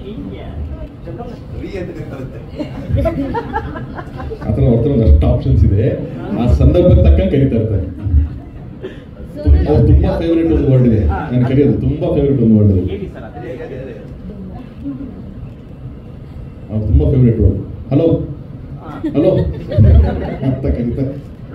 ಆ ಥರ ಅವ್ರ ಒಂದಷ್ಟು ಆಪ್ಷನ್ಸ್ ಇದೆ, ಆ ಸಂದರ್ಭಕ್ಕೆ ತಕ್ಕಂಗೆ ಕರೀತಾ ಇರ್ತಾರೆ. ಅವ್ರು ತುಂಬಾ ಫೇವ್ರೇಟ್ ಒಂದು ವರ್ಡ್ ಇದೆ, ನಾನು ಕರೆಯೋದು ತುಂಬಾ ಫೇವ್ರೇಟ್ ಒಂದು ವರ್ಡ್ ಇದೆ, ಅವ್ರು ತುಂಬಾ ಫೇವ್ರೇಟ್ ವರ್ಡ್. ಹಲೋ ಹಲೋ ಅಂತ ಕರೀತಾರೆ.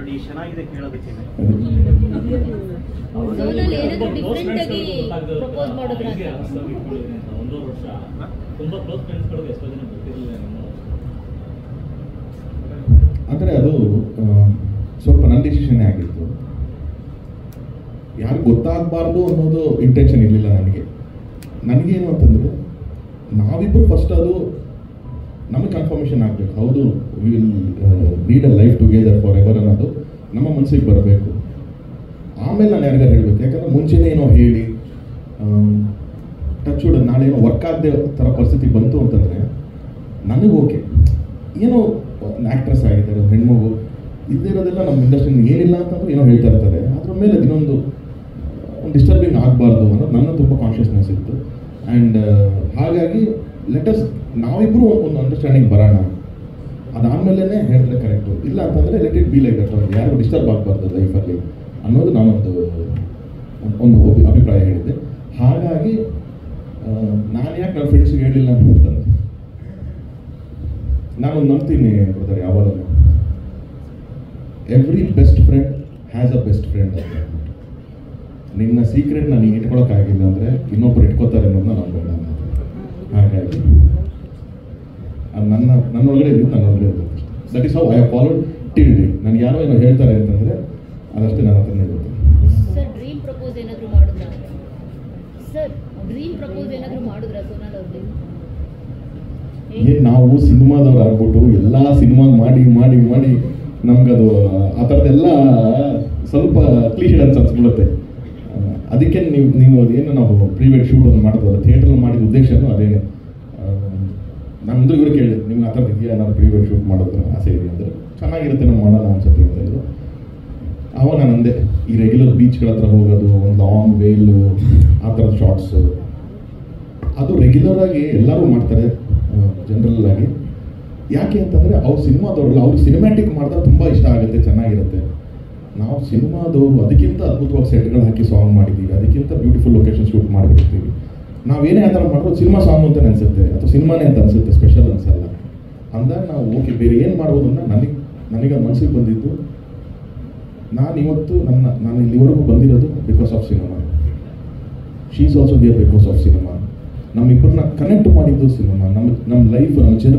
ಅಂದರೆ ಅದು ಸ್ವಲ್ಪ ನನ್ನ ಡಿಸಿಷನ್ನೇ ಆಗಿತ್ತು. ಯಾರು ಗೊತ್ತಾಗಬಾರ್ದು ಅನ್ನೋದು ಇಂಟೆನ್ಷನ್ ಇರಲಿಲ್ಲ ನನಗೆ. ನನಗೇನು ಅಂತಂದರೆ ನಾವಿಬ್ಬರು ಫಸ್ಟ್ ಅದು ನಮಗೆ ಕನ್ಫರ್ಮೇಷನ್ ಆಗಬೇಕು, ಹೌದು we will lead a life together for ever ಅನ್ನೋದು ನಮ್ಮ ಮನಸ್ಸಿಗೆ ಬರಬೇಕು. ಆಮೇಲೆ ನಾನು ಯಾರಿಗಾರು ಹೇಳಬೇಕು. ಯಾಕಂದರೆ ಮುಂಚೆನೇ ಏನೋ ಹೇಳಿ ಟಚ್ ಹುಡ್ ನಾಳೆ ಏನೋ ವರ್ಕ್ ಆಗದೆ ಥರ ಪರಿಸ್ಥಿತಿ ಬಂತು ಅಂತಂದರೆ ನನಗೆ ಓಕೆ, ಏನೋ ಆ್ಯಕ್ಟ್ರೆಸ್ ಆಗಿದ್ದಾರೆ, ಒಂದು ಹೆಣ್ಮಗು ಇದ್ದಿರೋದೆಲ್ಲ ನಮ್ಮ ಇಂಡಸ್ಟ್ರಿನ ಏನಿಲ್ಲ ಅಂತಂದ್ರೆ ಏನೋ ಹೇಳ್ತಾ ಇರ್ತಾರೆ, ಅದ್ರ ಮೇಲೆ ಇನ್ನೊಂದು ಡಿಸ್ಟರ್ಬಿಂಗ್ ಆಗಬಾರ್ದು ಅನ್ನೋದು ನನ್ನ ತುಂಬ ಕಾನ್ಷಿಯಸ್ನೆಸ್ ಇತ್ತು. ಆ್ಯಂಡ್ ಹಾಗಾಗಿ ಲೆಟಸ್ ನಾವಿಬ್ಬರು ಒಂದು ಅಂಡರ್ಸ್ಟ್ಯಾಂಡಿಂಗ್ ಬರೋಣ, ಅದಾದಮೇಲೆ ಹೇಳಿದ್ರೆ ಕರೆಕ್ಟು, ಇಲ್ಲ ಅಂತಂದರೆ let it be like that, ಅವ್ರಿಗೆ ಯಾರಿಗೂ ಡಿಸ್ಟರ್ಬ್ ಆಗಬಾರ್ದು ಲೈಫಲ್ಲಿ ಅನ್ನೋದು ನಾನೊಂದು ಅಭಿಪ್ರಾಯ ಹೇಳಿದ್ದೆ. ಹಾಗಾಗಿ ನಾನು ಯಾಕೆ ನನ್ನ ಫ್ರೆಂಡ್ಸಿಗೆ ಹೇಳಿಲ್ಲ ಅಂತಂದ್ರೆ, ನಾನು ನಂಬ್ತೀನಿ ಬ್ರದರ್, ಯಾವಾಗಲೂ every best friend has a best friend ಅಂತ. ನಿನ್ನ ಸೀಕ್ರೆಟ್ನ ನೀನು ಇಟ್ಕೊಳಕ್ಕಾಗಿಲ್ಲ ಅಂದರೆ ಇನ್ನೊಬ್ಬರು ಇಟ್ಕೋತಾರೆ ಅನ್ನೋದನ್ನ ನಾನು ಬೇಡ. ಹಾಗಾಗಿ ನನ್ನೊಳಗಡೆ ಇದ್ದು ನನ್ನೊಳಗಡೆ ಇರುತ್ತೆ. That is how I have followed till date. ನನಗೆ ಯಾರೋ ಏನೋ ಹೇಳ್ತಾರೆ ಅಂತಂದರೆ ಅದಷ್ಟೇ ನನ್ನ ಹತ್ರನೇ ಇರುತ್ತೆ. ಸರ್ ಡ್ರೀಮ್ ಪ್ರಪೋಸ್ ಏನಾದರೂ ಮಾಡಿದ್ರಾ? ಸರ್ ಡ್ರೀಮ್ ಪ್ರಪೋಸ್ ಏನಾದರೂ ಮಾಡಿದ್ರಾ ಸೋನಾಲ್ ಅವ್ರಿಗೆ? ಏನು ನಾವು ಸಿನಿಮಾದವ್ರು ಆಗ್ಬಿಟ್ಟು ಎಲ್ಲ ಸಿನಿಮಾ ಮಾಡಿ ಮಾಡಿ ಮಾಡಿ ನಮ್ಗದು ಆ ಥರದ್ದೆಲ್ಲ ಸ್ವಲ್ಪ ಕ್ಲೀಶೆಡ್ ಅಂತ ಅನ್ಸ್ಬಿಡುತ್ತೆ. ಅದಕ್ಕೆ ನೀವು ಅದೇನು ನಾವು ಪ್ರೀವೇಡ್ ಶೂಟ್ ಒಂದು ಮಾಡಿದ್ವಲ್ಲ, ಥಿಯೇಟ್ರಲ್ಲಿ ಮಾಡಿದ ಉದ್ದೇಶನೂ ಅದೇನೆ. ನಮ್ಮದು ಇವ್ರು ಕೇಳಿದೆ, ನಿಮ್ಗೆ ಆ ಥರದ್ದು ಇದೆಯಾ, ನಾನು ಪ್ರೀವೇಡ್ ಶೂಟ್ ಮಾಡೋದು ಆಸೆ ಇದೆ ಅಂದರೆ ಚೆನ್ನಾಗಿರುತ್ತೆ, ನಾವು ಮಾಡೋಣ ಅನ್ಸುತ್ತೆ ಅಂತ ಹೇಳಿದ್ರು. ಆವಾಗ ನಾನು ಅಂದೆ, ಈ ರೆಗ್ಯುಲರ್ ಬೀಚ್ಗಳ ಹತ್ರ ಹೋಗೋದು, ಒಂದು ಲಾಂಗ್ ವೇಲು, ಆ ಥರದ ಶಾರ್ಟ್ಸು ಅದು ರೆಗ್ಯುಲರ್ ಆಗಿ ಎಲ್ಲರೂ ಮಾಡ್ತಾರೆ ಜನರಲ್ ಆಗಿ. ಯಾಕೆ ಅಂತಂದರೆ ಅವ್ರು ಸಿನಿಮಾದವ್ರಲ್ಲ, ಅವ್ರಿಗೆ ಸಿನಿಮ್ಯಾಟಿಕ್ ಮಾಡಿದ್ರೆ ತುಂಬ ಇಷ್ಟ ಆಗುತ್ತೆ, ಚೆನ್ನಾಗಿರುತ್ತೆ. ನಾವು ಸಿನಿಮಾದವರು ಅದಕ್ಕಿಂತ ಅದ್ಭುತವಾಗಿ ಸೆಟ್ಗಳು ಹಾಕಿ ಸಾಂಗ್ ಮಾಡಿದ್ದೀವಿ, ಅದಕ್ಕಿಂತ ಬ್ಯೂಟಿಫುಲ್ ಲೊಕೇಶನ್ ಶೂಟ್ ಮಾಡಿಬಿಡ್ತೀವಿ. ನಾವೇನೇ ಆ ಥರ ಮಾಡಿದ್ರು ಸಿನಿಮಾ ಸಾಂಗ್ ಅಂತ ಅನಿಸುತ್ತೆ, ಅಥವಾ ಸಿನಿಮಾನೇ ಅಂತ ಅನಿಸುತ್ತೆ, ಸ್ಪೆಷಲ್ ಅನಿಸಲ್ಲ. ಅಂದಾಗ ನಾವು ಓಕೆ ಬೇರೆ ಏನು ಮಾಡ್ಬೋದು ಅಂತ ನನಗೆ ಮನಸ್ಸಿಗೆ ಬಂದಿದ್ದು. ನಾನಿವತ್ತು ನಾನು ಇಲ್ಲಿವರೆಗೂ ಬಂದಿರೋದು because of cinema. She is also here because of cinema. ನಮ್ಮಿಬ್ಬರನ್ನ ಕನೆಕ್ಟ್ ಮಾಡಿದ್ದು ಸಿನಿಮಾ. ನಮ್ಮ ಲೈಫ್, ನಮ್ಮ